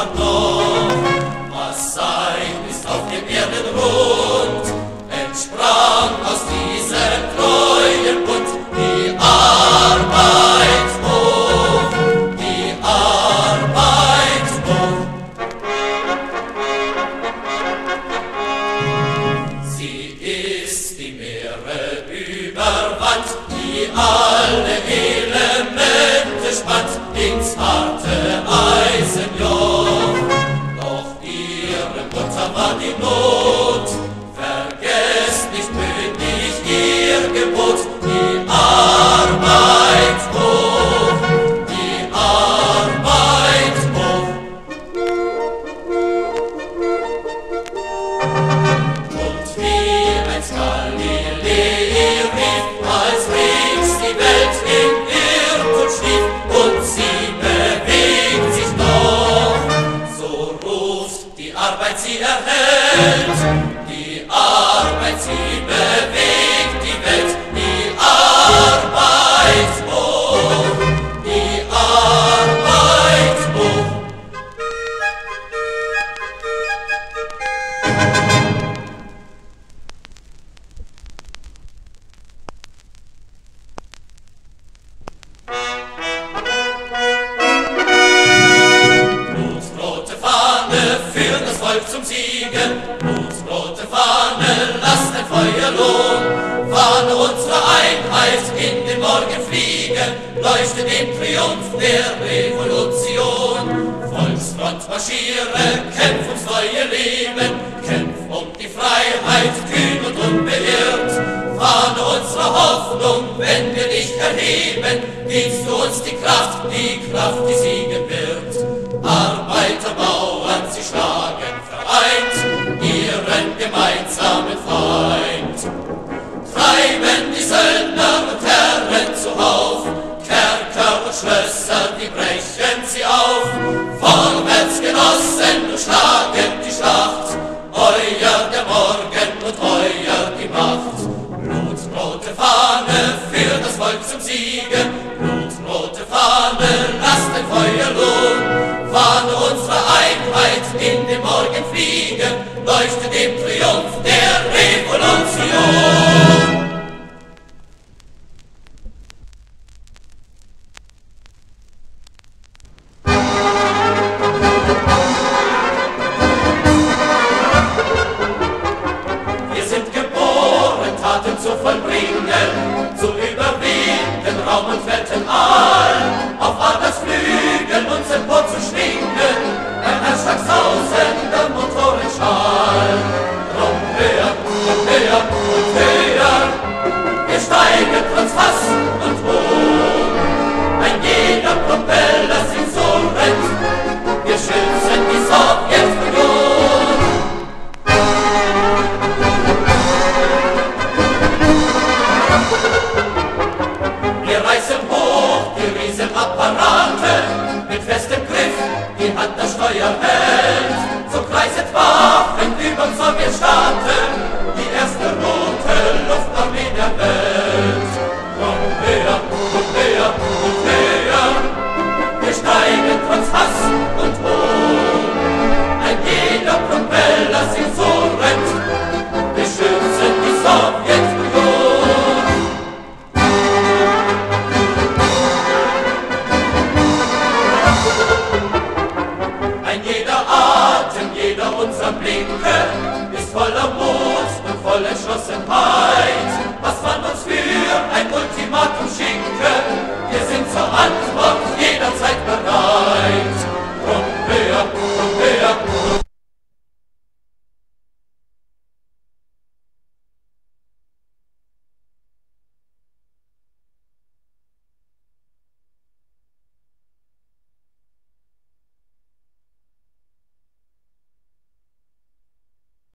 Himmelfahrt noch. Was sein ist auf dem Erdenrund, entsprang aus diesem treuen Bund die Arbeit hoch, die Arbeit hoch. Sie ist die Meere überwand, die alle Elemente spannt ins harte Eisenjoch. Doch ihre Mutter war die Not, vergesst nicht mündig ihr Gebot, die Arbeit hoch, die Arbeit hoch. Und wie ein Galilei rief, als rings die Welt in Irrtum schlief, und sie bewegt sich noch, so ruft die Arbeit, sie erhält, die Arbeit, sie bewegt die Welt, die Arbeit hoch, die Arbeit hoch. Blutrote Fahne für das Volk zum Siegen, blutrote Fahne, lasst ein Feuerlohn, Fahne unserer Einheit in den Morgen fliegen, leuchtet im Triumph der Revolution. Volksfront marschiere, kämpf ums neue Leben, kämpf um die Freiheit, kühn und unbeirrt. Fahne unserer Hoffnung, wenn wir dich erheben, gibst du uns die Kraft, die siegen wird. Arbeiter, Bauern, sie schlagen vereint ihren gemeinsamen Feind. Treiben die Söldner und Herren zuhauf, Kerker und Schlösser, die brechen sie auf. Vorwärts, Genossen, und schlagen die Schlacht, euer der Morgen und euer die Macht. Blutrote Fahne für das Volk zum Siegen, blutrote Fahne, lasst ein Feuerlohn, Fahne unserer Einheit in den Morgen fliegen, leuchtet im Triumph der Revolution. Wir sind geboren, Taten zu vollbringen, zu überwinden Raum und Welten all, auf Adlers Flügeln uns emporzuschwingen, beim Herzschlag sausender Motorenschall. Drum höher und höher und höher, wir steigen trotz Hass und Hohn. Ein jeder Propeller singt so rennt, wir schützen die Sowjetunion. Wir reißen hoch die Riesenapparate, mit festem Griff die Hand das Steuer hält.